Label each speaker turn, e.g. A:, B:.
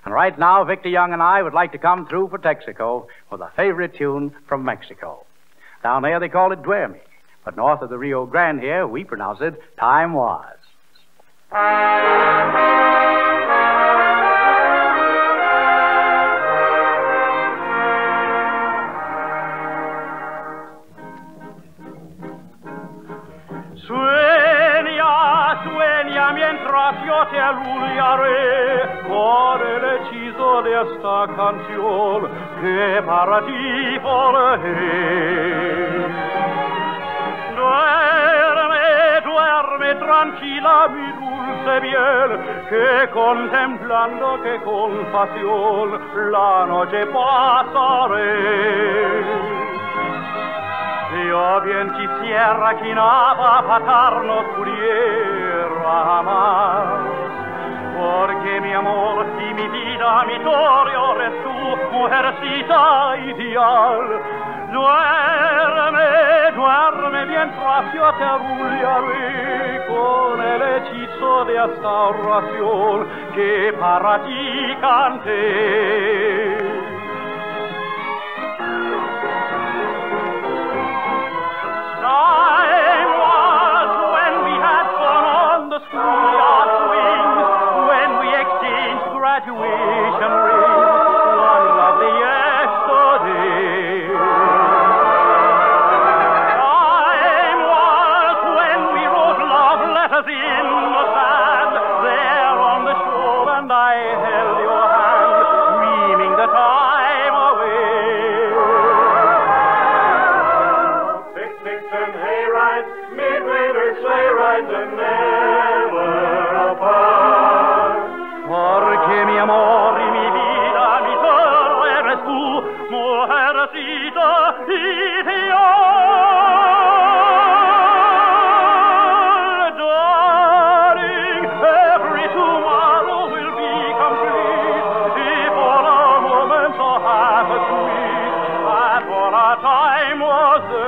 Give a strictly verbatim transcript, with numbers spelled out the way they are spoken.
A: And right now, Victor Young and I would like to come through for Texaco with a favorite tune from Mexico. Down there they call it Duerme, but north of the Rio Grande here, we pronounce it Time Was.
B: Sueña, sueña mientras yo te alullaré con el hechizo de esta canción que para ti forjé. Duerme, duerme tranquila mi dulce piel, que contemplando que con pasión la noche pasaré. Yo bien quisiera que nada patarnos pudiera más, porque mi amor y mi vida, mi torio eres tú, mujercita ideal. Duerme, duerme mientras yo te arrullaré con el hechizo de esta oración que para ti canté. Time was when we had gone on the schoolyard swings, when we exchanged graduation rings, one lovely yesterday. Time was when we wrote love letters in the sand, there on the shore, and I held your hand, dreaming the time away. Picnics and hayrides, midwinter sleigh rides, and never apart. Porque mi amor y mi vida, mi todo eres tú, mujercita ideal. Darling, every tomorrow will be complete if all our moments are half as sweet as all our time was there.